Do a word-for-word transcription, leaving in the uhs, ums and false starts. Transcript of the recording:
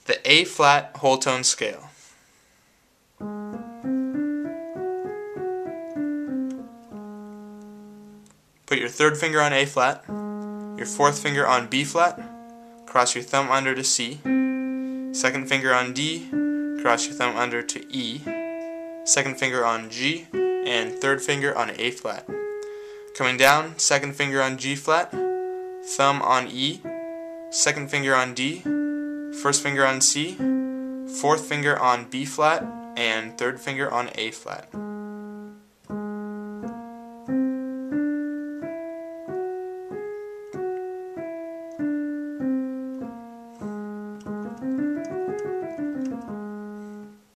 The A-flat whole tone scale. Put your third finger on A-flat, your fourth finger on B-flat, cross your thumb under to C, second finger on D, cross your thumb under to E, second finger on G, and third finger on A-flat. Coming down, second finger on G-flat, thumb on E, second finger on D, first finger on C, fourth finger on B-flat, and third finger on A-flat.